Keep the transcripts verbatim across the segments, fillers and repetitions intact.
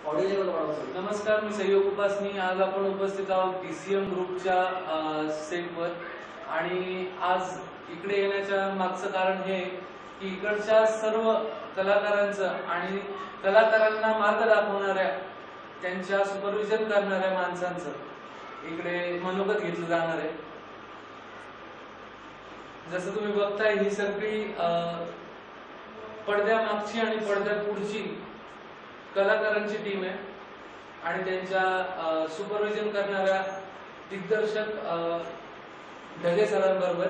नमस्कार, मी सहयोग उपासनी. आज आपण उपस्थित आहोत टीसीएम ग्रुपच्या सेटवर आणि आज इकडे येण्याच्या मागचं कारण हे की इकडच्या सर्व कलाकारांचं आणि कलाकारांना मार्ग दाखवणाऱ्या त्यांच्या सुपरविजन करणाऱ्या माणसांचं इकडे मनोगत घेतलं जाणार आहे. जसं तुम्ही बघताय ही सगळी पडद्या मागची आणि पडद्या पुढची कलाकारांची टीम आहे आणि त्यांच्या सुपरविजन करणाऱ्या दिग्दर्शक ढगे सरांबरोबर.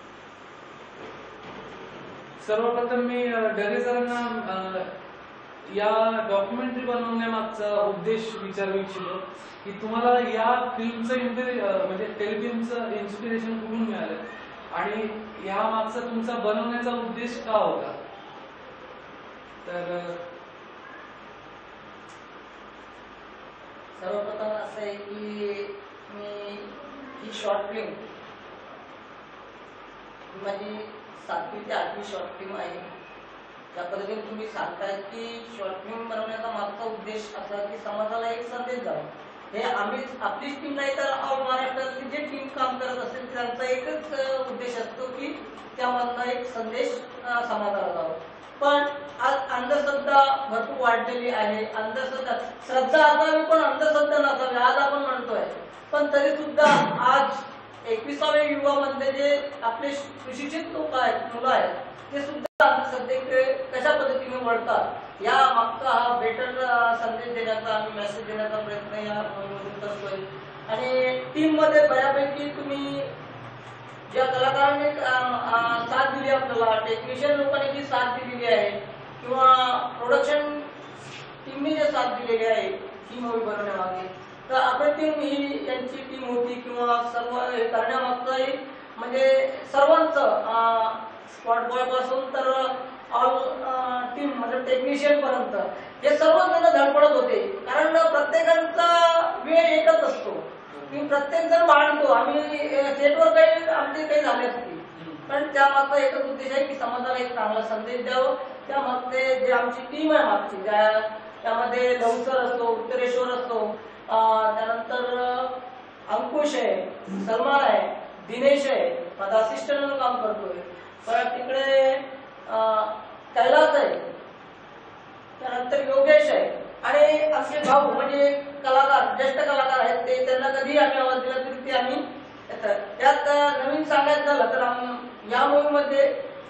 सर्वप्रथम मी ढगे सरांना या डॉक्युमेंटरी बनवण्यामागचा उद्देश विचारू इच्छितो की तुम्हाला या फिल्मचं म्हणजे टेलिफिल्मचं इन्स्पिरेशन कुठून मिळालं आणि या मागचा तुमचा बनवण्याचा उद्देश का होता. तर सर्वप्रथम असं आहे की मी ही शॉर्ट फिल्म माझी सातवी ते आठवी शॉर्ट फिल्म आहे. त्या पद्धतीने तुम्ही सांगताय की शॉर्ट फिल्म बनवण्याचा मागचा उद्देश असा की समाजाला एक संदेश द्यावा. हे आम्ही आपलीच टीम नाही तर ऑल महाराष्ट्रातली जे टीम काम करत असेल त्यांचा एकच उद्देश असतो की त्यामधला एक संदेश समाजाला द्यावा. पण आज अंधश्रद्धा भरपूर वाढलेली आहे. अंधश्रद्धा श्रद्धा असावी पण अंधश्रद्धा नसावी आज आपण म्हणतोय. पण तरी सुद्धा आज एकविसाव्या युगामध्ये जे आपले सुशिक्षित लोक आहेत मुलं आहेत ते सुद्धा अंधश्रद्धेकडे कशा पद्धतीने वळतात या मागचा हा बेटर संदेश देण्याचा आम्ही मेसेज देण्याचा प्रयत्न या मोहिमेतून करतोय. आणि टीम मध्ये बऱ्यापैकी तुम्ही ज्या कलाकारांनी साथ दिली आपल्याला टेक्निशियन लोकांनी जी साथ दिलेली आहे किंवा प्रोडक्शन टीमने जे साथ दिलेली आहे ही मूवी बनवण्यामागे तर अप्रतिम ही यांची टीम होती किंवा सर्व हे करण्यामागचं म्हणजे सर्वांचं स्पॉट बॉय पासून तर ऑल टीम म्हणजे टेक्निशियन पर्यंत हे सर्वजण धडपडत होते. कारण प्रत्येकाचा वेळ एकच असतो की प्रत्येक जण मांडतो. आम्ही सेटवर काही आमचे काही झाले असते पण त्यामागचा एकच उद्देश आहे की समाजाला एक चांगला संदेश द्यावं. त्यामागचे जे आमची टीम आहे मागची ज्या त्यामध्ये लवसर असतो उत्तरेश्वर असतो त्यानंतर अंकुश आहे सलमान आहे दिनेश आहे माझा असिस्टंट म्हणून काम करतोय. परत तिकडे कैलास आहे त्यानंतर योगेश आहे आणि आमचे भाऊ म्हणजे कलाकार ज्येष्ठ कलाकार आहेत ते त्यांना कधी आम्ही आवाज दिला तरी ते आम्ही त्यात नवीन सांगायचं झालं तर आम्ही या मूवीमध्ये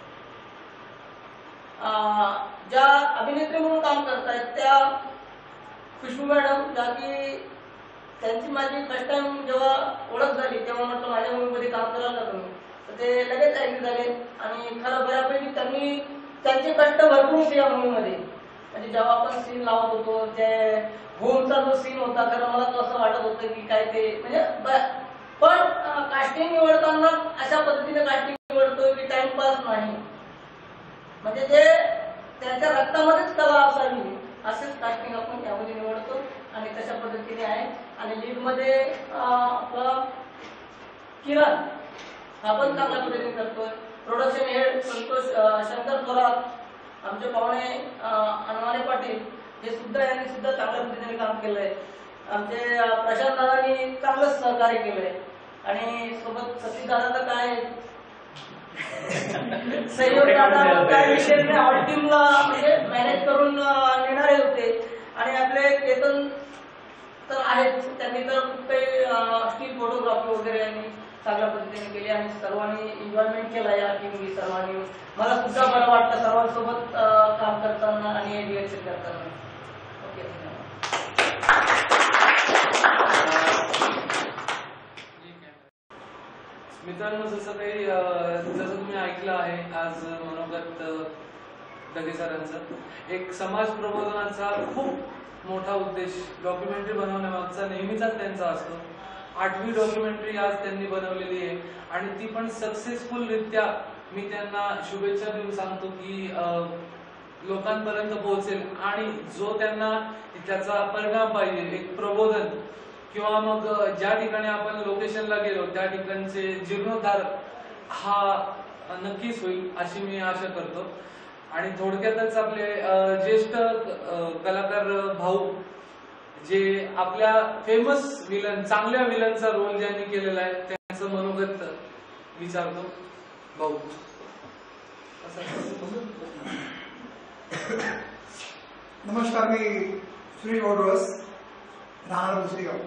ज्या अभिनेत्री म्हणून काम करतायत त्या खुशबू मॅडम ज्या की त्यांची माझी फर्स्ट टाइम जेव्हा ओळख झाली तेव्हा म्हटलं माझ्या मूवीमध्ये काम करायला तुम्ही तर ते लगेच ऍग्री झाले आणि खरं बऱ्यापैकी त्यांनी त्यांचे कष्ट भरपूर होते या मूवीमध्ये. म्हणजे जेव्हा आपण सीन लावत होतो ते होमचा जो सीन होता खरं मला तो असं वाटत होतं की काय ते म्हणजे पण कास्टिंग निवडताना अशा पद्धतीने कास्टिंग निवडतो की टाइमपास नाही म्हणजे ते त्यांच्या रक्तामध्येच कला असावी असेच कास्टिंग आपण त्यामध्ये निवडतो आणि तशा पद्धतीने आहे. आणि लीड मध्ये आपला किरण हा पण चांगल्या पद्धतीने करतोय. प्रोडक्शन हेड संतोष शंकर थोरात आमचे पाहुणे अनवाने पाटील हे सुद्धा यांनी सुद्धा चांगल्या पद्धतीने काम केलंय. आमचे प्रशांत दादांनी चांगलंच सहकार्य केलंय आणि सोबत सतीश दादा तर काय सहयोग दादा काय विषय नाही ऑल टीमला म्हणजे मॅनेज करून नेणारे होते. आणि आपले केतन तर आहेत त्यांनी तर खूप काही स्टील फोटोग्राफी वगैरे यांनी चांगल्या पद्धतीने केली आणि सर्वांनी एन्जॉयमेंट केला या टीमनी सर्वांनी. मला सुद्धा बरं वाटतं सर्वांसोबत काम करताना आणि डिरेक्शन करताना. ओके मित्रांनो जसं काही जसं तुम्ही ऐकलं आहे आज मनोगत ढगे सरांचं एक समाज प्रबोधनाचा खूप मोठा उद्देश डॉक्युमेंटरी बनवण्यामागचा नेहमीचाच त्यांचा असतो. आठवी डॉक्युमेंटरी आज त्यांनी बनवलेली आहे आणि ती पण सक्सेसफुल रित्या मी त्यांना शुभेच्छा देऊन सांगतो की लोकांपर्यंत पोहोचेल आणि जो त्यांना त्याचा परिणाम पाहिजे एक प्रबोधन किंवा मग ज्या ठिकाणी आपण लोकेशनला गेलो त्या ठिकाणचे जीर्णोद्धार हा नक्कीच होईल अशी मी आशा करतो. आणि थोडक्यातच आपले ज्येष्ठ कलाकार भाऊ जे आपल्या फेमस विलन, चांगल्या विलनचा रोल ज्यांनी केलेला आहे त्यांचं मनोगत विचारतो. भाऊ नमस्कार, मी सुनील ओडरस, राहणार मुसरीगाव.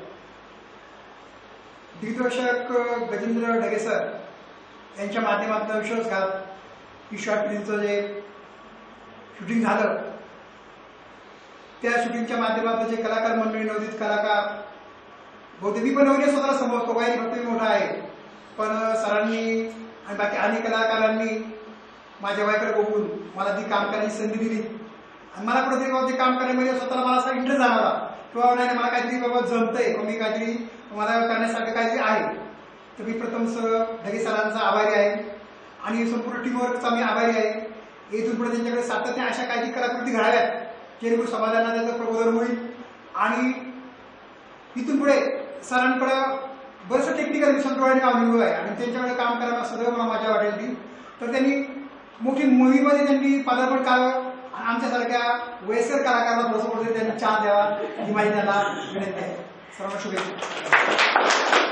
दिग्दर्शक गजेंद्र ढगे सर यांच्या माध्यमातून विश्वासघात ही शॉर्ट फिल्मचं जे शूटिंग झालं, त्या शूटिंगच्या माध्यमातून जे कलाकार मंडळी, नवोदित कलाकार, बहुतेक मी पण नवोदित स्वतःला समजतो, वय फक्त मी मोठा आहे, पण सरांनी आणि बाकी अनेक कलाकारांनी माझ्या वयाकडे बघून मला ती काम करण्याची संधी दिली आणि मला कुठेतरी बाबा ते काम करण्यामध्ये स्वतःला मला असा इंटरेस्ट झाला किंवा नाही मला काहीतरी बाबा जमतंय, मी काहीतरी मला करण्यासाठी काहीतरी आहे. तर मी प्रथम सर ढगे सरांचा आभारी आहे आणि संपूर्ण टीमवर्कचा मी आभारी आहे. इथून पुढे त्यांच्याकडे सातत्याने अशा काही कलाकृती घडाव्यात जेणेकरून समाजाला त्याचं प्रबोधन होईल आणि इथून पुढे सरांकडे बरंचसं टेक्निकल मिशन डोळ्याने अनुभव आहे आणि त्यांच्याकडे काम करायला सदैव मला मजा वाटेल ती. तर त्यांनी मोठी मूवीमध्ये त्यांनी पदार्पण करावं आणि आमच्यासारख्या वयस्कर कलाकारांना थोडंसं कुठेतरी त्यांनी चान्स द्यावा ही माझी त्यांना विनंती आहे. सर्वांना शुभेच्छा.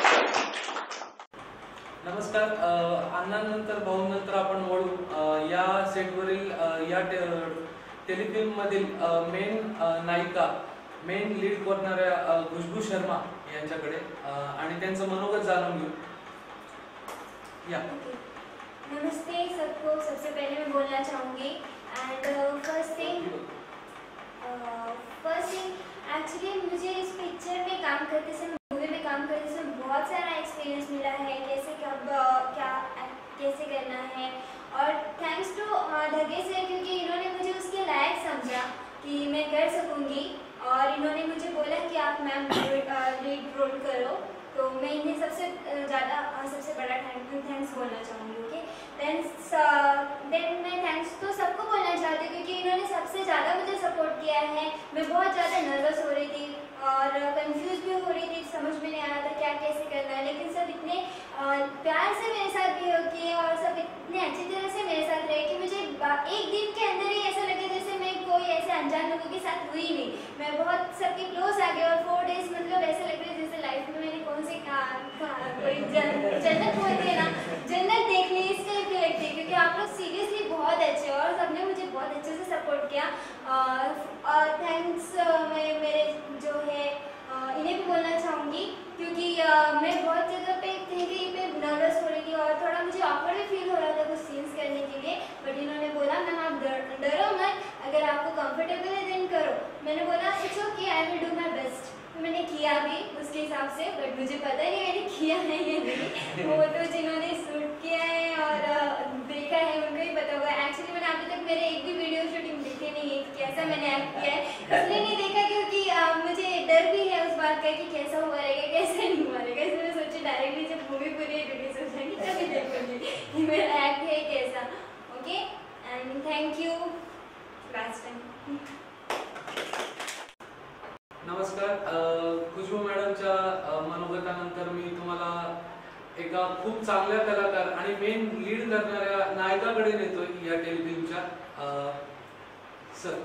नमस्कार. अण्णांनंतर भाऊंनंतर आपण वळू या सेटवरील या टेलिफिल्म मधील मेन नायिका, मेन लीड करणाऱ्या खुशबू शर्मा यांच्याकडे आणि त्यांचं मनोगत जाणून घेऊ. या नमस्ते सबको. सबसे पहले मैं बोलना चाहूँगी and first thing first thing actually मुझे इस पिक्चर में काम करते समय, मूवी में काम करते समय बहुत सारा एक्सपीरियंस मिला है, कैसे कब क्या कैसे करना है. और थैंक्स टू ढगे सर, क्योंकि इन्होंने मुझे उसके लायक समझा कि मैं कर सकूँगी और इन्होंने मुझे बोला कि आप मैम लीड रोल करो. तो मैं इन्हें सबसे ज़्यादा सबसे बड़ा थैंक्स बोलना चाहूँगी. ओके देन देन मैं थैंक्स तो सबको बोलना चाहती हूँ क्योंकि इन्होंने सबसे ज़्यादा मुझे सपोर्ट किया है. मैं बहुत ज़्यादा नर्वस हो रही थी और कंफ्यूज भी हो रही थी, समझ में नहीं आ रहा था क्या कैसे करना है, लेकिन सब इतने प्यार से मेरे साथ बिहेव किए और सब इतने अच्छी तरह से मेरे साथ रहे कि मुझे एक दिन के अंदर ही ऐसा लगे जैसे मैं कोई ऐसे अनजान लोगों के साथ हुई नहीं. मैं बहुत सबके क्लोज आ गई और फोर डेज मतलब ऐसे लग रहे जैसे लाइफ में मैंने कौन सी कोई जन्नत बोलती है ना, जन्नत देख ली, इस टाइप की लगती है क्योंकि आप लोग सीरियसली बहुत अच्छे और सबने मुझे बहुत अच्छे से सपोर्ट किया. और थैंक्स मैं मेरे जो है इन्हें भी बोलना चाहूँगी क्योंकि मैं बहुत जगह पे कहीं कहीं पे नर्वस हो रही थी और थोड़ा मुझे ऑकवर्ड भी फील हो रहा था कुछ सीन्स करने के लिए. बट इन्होंने बोला मैम आप डरो मत, अगर आपको कंफर्टेबल है देन करो. मैंने बोला it's okay, I will do my best. मैंने किया भी उसके हिसाब से, बट मुझे पता नहीं मैंने किया है या नहीं. वो तो जिन्होंने शूट किया है और देखा है उनको ही पता होगा. एक्चुअली मैंने अभी तक मेरे एक भी वीडियो शूटिंग देखे नहीं है कैसा मैंने एक्ट किया है, इसलिए नहीं देखा क्योंकि मुझे डर भी है उस बात का कि कैसा हुआ रहेगा कैसा नहीं हुआ रहेगा. इसलिए मैं सोची डायरेक्टली जब मूवी पूरी रिलीज हो जाएगी तभी देखूंगी कि मेरा एक्ट है कैसा. Okay and thank you last time. नमस्कार. खुशबू मॅडमच्या मनोगतानंतर मी तुम्हाला एका खूप चांगल्या कलाकार आणि मेन लीड करणाऱ्या नायकाकडे नेतोय या टेलिफिल्मच्या. सर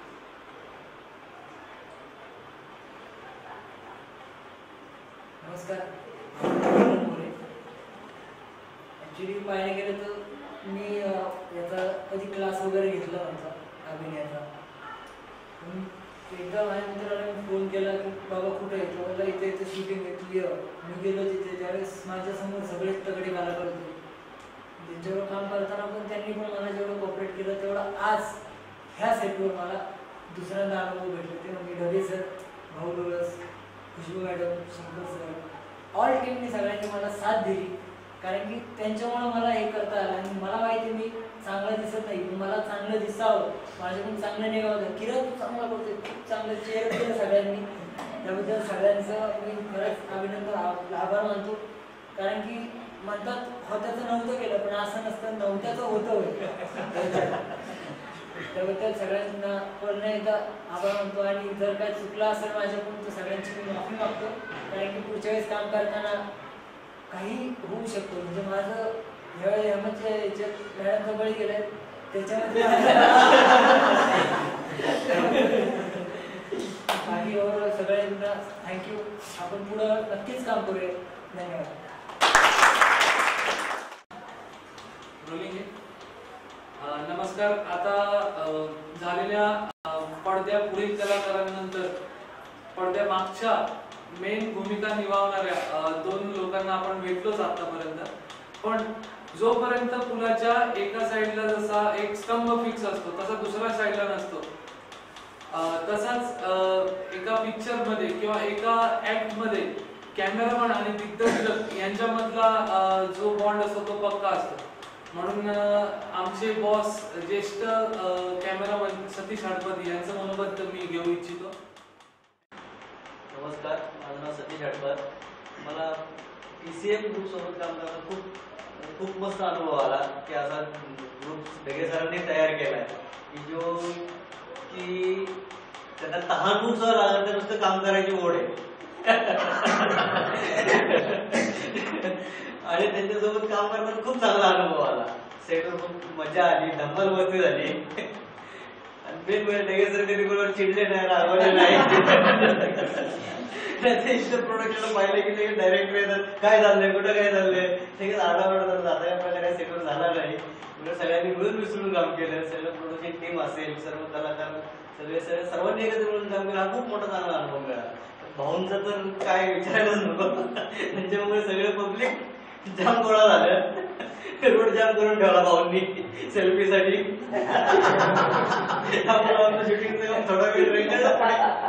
नमस्कार. ॲक्च्युली पाहायला गेलं तर मी याचा कधी क्लास वगैरे घेतला नव्हता अभिनयाचा. एकदा माझ्या मित्राला मी फोन केला की बाबा कुठे येतो, मला इथे इथे शूटिंग आहे तू ये. मी गेलो तिथे, त्यावेळेस माझ्यासमोर सगळेच तगडे कलाकार होते. त्यांच्यावर काम करताना पण त्यांनी पण मला जेवढं कॉपरेट केलं तेवढं आज ह्या सेटवर मला दुसऱ्यांदा अनुभव भेटले. ते म्हणजे ढगे सर, भाऊ Dolas, Khushboo madam, Shankar sir, all टीमनी सगळ्यांनी मला साथ दिली. कारण की त्यांच्यामुळं मला हे करता आलं आणि मला माहिती मी चांगलं दिसत नाही, पण मला चांगलं दिसावं, माझ्याकडून चांगलं निघावं. किरण तू चांगला करतोय, खूप चांगलं चेअर केलं सगळ्यांनी. त्याबद्दल सगळ्यांचं मी खरंच अभिनंदन आभार मानतो. कारण की म्हणतात होत्याचं नव्हतं केलं, पण असं नसतं नव्हत्याचं होतं. त्याबद्दल सगळ्यांना पुन्हा एकदा आभार मानतो आणि जर काय चुकलं असेल माझ्याकडून तर सगळ्यांची मी माफी मागतो. कारण की पुढच्या वेळेस काम करताना काही होऊ शकतो. म्हणजे माझं ह्यावेळी ह्यामध्ये याच्यात मॅडमचं बळी गेलंय त्याच्यामध्ये बाकी सगळ्यांना थँक्यू. आपण पुढं नक्कीच काम करूया. धन्यवाद. रोलिंग आहे. अं, नमस्कार. आता अं, झालेल्या अं, पडद्या पुढील कलाकारांनंतर पडद्या मागच्या मेन भूमिका निभावणाऱ्या अं, दोन लोकांना आपण भेटलोच आतापर्यंत. पण जोपर्यंत पुलाच्या एका साईडला जसा एक स्तंभ फिक्स असतो तसा दुसऱ्या साईडला नसतो, तसाच एका पिक्चर मध्ये किंवा एका ऍक्ट मध्ये कॅमेरामन आणि दिग्दर्शक यांच्यामधला जो बॉन्ड असतो तो पक्का असतो. म्हणून आमचे बॉस ज्येष्ठ कॅमेरामन सतीश हडपद यांचं मनोगत मी घेऊ इच्छितो. नमस्कार, माझं नाव सतीश हडपद. मला पी सी एम ग्रुप सोबत काम करताना खूप खूप मस्त अनुभव आला की असा ग्रुप ढगे सरांनी तयार केलाय की जो की त्यांना तहानभूकसह लागत तर नुसतं काम करायची ओढ आहे आणि त्यांच्यासोबत काम करताना खूप चांगला अनुभव आला. सेटवर खूप मजा आली, धम्मल मस्ती झाली आणि मेन म्हणजे ढगे सर कधी कोणावर चिडले नाही, रागवले नाही. प्रोडक्शन पाहिलं की ते डायरेक्ट येतात, काय चाललंय, कुठं काय चाललंय, ठीक आहे आडावडा जाता या प्रकारे सेटवर झाला नाही. म्हणजे सगळ्यांनी मिळून मिसळून काम केलं. सगळं प्रोडक्शन टीम असेल, सर्व कलाकार सगळे सगळे सर्वांनी एकत्र मिळून काम केलं. हा खूप मोठा चांगला अनुभव मिळाला. भाऊंचा तर काय विचारायलाच नको. त्यांच्यामुळे सगळे पब्लिक जाम गोळा झालं, रोड जाम करून ठेवला भाऊंनी सेल्फीसाठी. आमचं शूटिंगचं काम थोडा वेळ राहिला.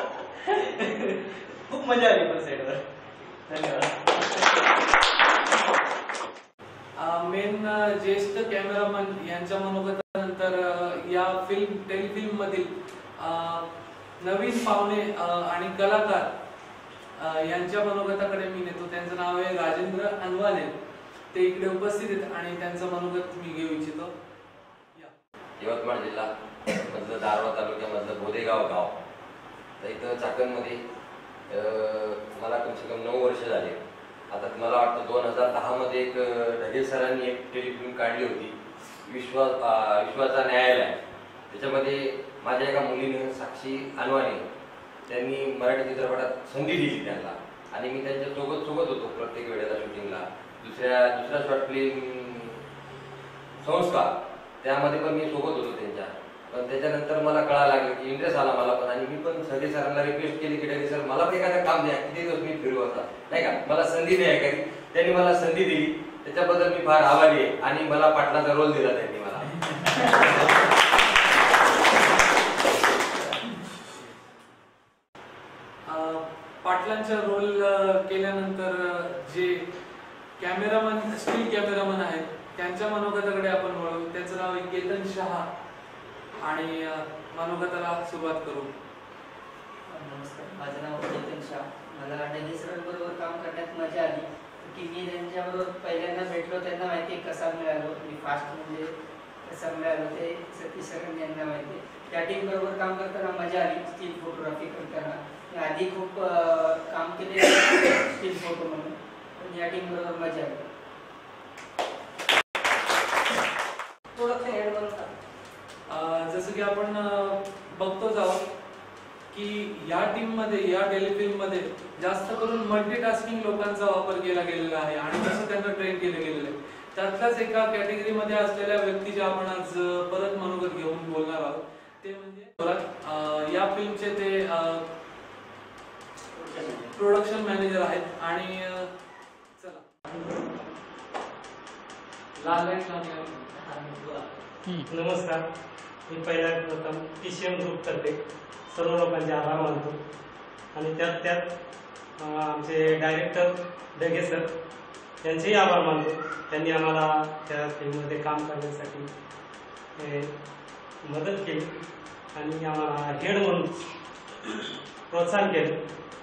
खूप मजा आली पण सेटवर. धन्यवाद. मेन ज्येष्ठ कॅमेरामन यांच्या मनोगतानंतर या फिल्म टेलिफिल्म मधील नवीन पाहुणे आणि कलाकार यांच्या मनोगताकडे मी नेतो. त्यांचं नाव आहे राजेंद्र अनवाले. ते इकडे उपस्थित आहेत आणि त्यांचं मनोगत मी घेऊ इच्छितो. यवतमाळ जिल्हा मधलं दारवा तालुक्यामधलं बोदेगाव गाव. तर इथं चाकणमध्ये मला कमसे कम नऊ वर्ष झाले. आता मला वाटतं दोन हजार दहा मध्ये एक ढगे सरांनी एक टेलिफिल्म काढली होती, विश्वा विश्वाचा न्यायालय. त्याच्यामध्ये माझ्या एका मुलीने साक्षी अनवाने त्यांनी मराठी चित्रपटात संधी दिली त्यांना आणि मी त्यांच्या सोबत सोबत होतो प्रत्येक वेळेला शूटिंगला. दुसऱ्या दुसऱ्या शॉर्ट फिल्म संस्कार त्यामध्ये पण मी सोबत होतो त्यांच्या. पण त्याच्यानंतर मला कळायला लागलं की इंटरेस्ट आला मला पण, आणि मी पण ढगे सरांना रिक्वेस्ट केली की ढगे सर मला पण एखादं काम द्या, किती दिवस मी फिरू होता नाही का, मला संधी द्या एखादी. त्यांनी मला संधी दिली, त्याच्याबद्दल मी फार आभारी आहे. आणि मला पाटलाचा रोल दिला त्यांनी मला. पाटलांचा रोल केल्यानंतर जे कॅमेरामन स्टील कॅमेरामन आहेत त्यांच्या मनोगताकडे आपण वळू. त्यांचं नाव आहे केतन शहा आणि मनोगताला सुरुवात करू. नमस्कार, माझं नाव केतन शहा. मला ढगे सरांबरोबर काम करण्यात मजा आली की मी त्यांच्याबरोबर पहिल्यांदा भेटलो, त्यांना माहिती आहे कसा मिळालो मी फास्ट म्हणजे कसा मिळालो ते सतीश सरांनी यांना माहिती आहे. त्या टीम बरोबर काम करताना मजा आली. स्टील फोटोग्राफी करताना मी आधी खूप काम केले स्टील फोटो म्हणून, पण या टीम बरोबर मजा आली. जसं की आपण बघतोच आहोत की या टीम मध्ये या टेलिफिल्म मध्ये जास्त करून मल्टीटास्किंग लोकांचा वापर केला गेलेला आहे आणि तसं त्यांना ट्रेन केलं गेलेलं आहे. त्यातल्याच एका कॅटेगरी मध्ये असलेल्या व्यक्तीचे आपण आज परत मनोगत घेऊन बोलणार आहोत. ते म्हणजे या फिल्मचे ते प्रोडक्शन मॅनेजर आहेत. आणि चला लाल लाईट लागली. नमस्कार, मी पहिल्या प्रथम टी सी एम ग्रुप तर्फे सर्व लोकांचे आभार मानतो आणि त्यात त्यात आमचे डायरेक्टर ढगे सर यांचेही आभार मानतो. त्यांनी आम्हाला त्या फिल्ममध्ये काम करण्यासाठी मदत केली आणि आम्हाला हेड म्हणून प्रोत्साहन केलं.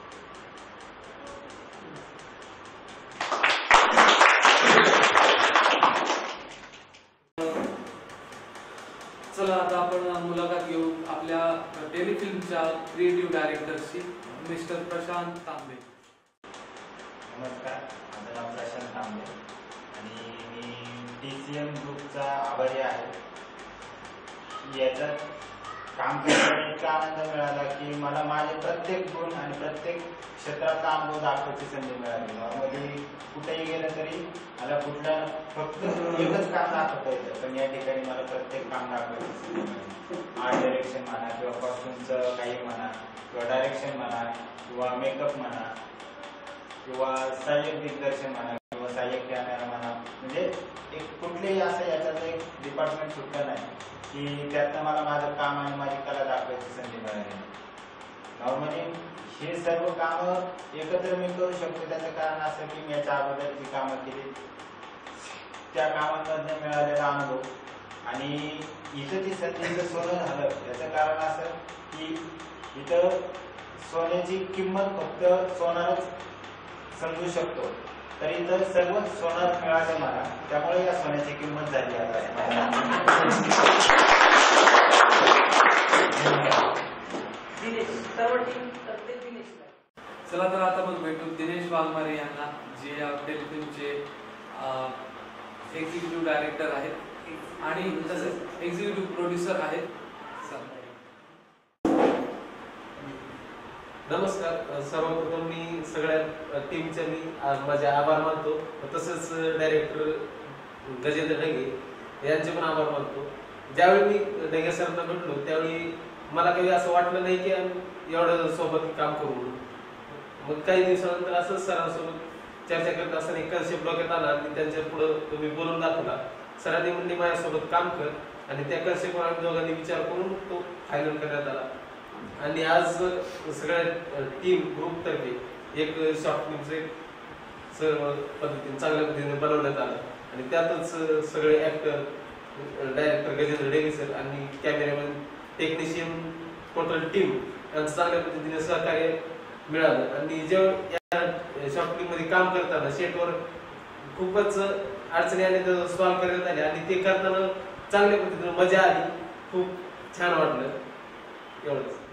चला आता आपण मुलाखत घेऊ आपल्या टेलिफिल्मच्या क्रिएटिव्ह डायरेक्टरशी, मिस्टर प्रशांत तांबे. नमस्कार, माझं नाव प्रशांत तांबे आणि मी टी सी एम ग्रुपचा आभारी आहे. याच्यात काम करताना इतका आनंद मिळाला की मला माझे प्रत्येक गुण आणि प्रत्येक क्षेत्रातला अनुभव दाखवायची संधी मिळाली. नॉर्मली कुठेही गेलं तरी मला कुठल्या फक्त एकच काम दाखवता येतं, पण या ठिकाणी मला प्रत्येक काम दाखवायची संधी मिळाली. आर्ट डायरेक्शन म्हणा किंवा कॉस्ट्युमचं काही म्हणा किंवा डायरेक्शन म्हणा किंवा मेकअप म्हणा किंवा सहाय्यक दिग्दर्शन म्हणा किंवा सहाय्यक कॅमेरा म्हणा, म्हणजे एक कुठलेही असं याच्यात एक डिपार्टमेंट सुटलं नाही की त्यातनं मला माझं काम आणि माझी कला दाखवायची संधी मिळाली. नॉर्मली हे सर्व कामं एकत्र मी करू शकतो त्याचं कारण असं की मी याच्या अगोदर जी कामं केली त्या कामांमधनं मिळालेला अनुभव आणि इथं ती संधीचं सोनं झालं याचं कारण असं की इथं सोन्याची किंमत फक्त सोनारच समजू शकतो, तर इथं सर्व सोनार मिळालं मला, त्यामुळे या सोन्याची किंमत झाली आता. चला तर आता मग भेटू दिनेश वाघमारे यांना, जे या टेलिफिल्मचे एक्झिक्युटिव्ह डायरेक्टर आहेत आणि तसेच एक्झिक्युटिव्ह प्रोड्युसर आहेत. नमस्कार. सर्वप्रथम मी सगळ्या टीमचे मी माझे आभार मानतो, तसेच डायरेक्टर गजेंद्र ढगे यांचे पण आभार मानतो. ज्यावेळी मी ढगे सरांना भेटलो त्यावेळी मला काही असं वाटलं नाही की एवढं सोबत काम करू म्हणून. मग काही दिवसानंतर असंच सरांसोबत चर्चा करत असताना एक कन्सेप्ट डोक्यात आला आणि त्यांच्या पुढं तुम्ही बोलून दाखवला. सरांनी म्हणले माझ्यासोबत काम कर आणि त्या कन्सेप्टवर आम्ही दोघांनी विचार करून तो फायनल करण्यात आला. आणि आज सगळ्या टीम ग्रुप तर्फे एक शॉर्ट फिल्मचे सर्व पद्धतीने चांगल्या पद्धतीने बनवण्यात आलं आणि त्यातच सगळे actor, director Gajendra Dhage sir आणि कॅमेरामॅन, टेक्निशियन, टोटल टीम यांचं चांगल्या पद्धतीने सहकार्य मिळालं. आणि जेव्हा या शॉर्ट फिल्म मध्ये काम करताना सेटवर खूपच अडचणी आल्या तर सॉल्व्ह करण्यात आल्या आणि ते करताना चांगल्या पद्धतीने मजा आली, खूप छान वाटलं. एवढंच.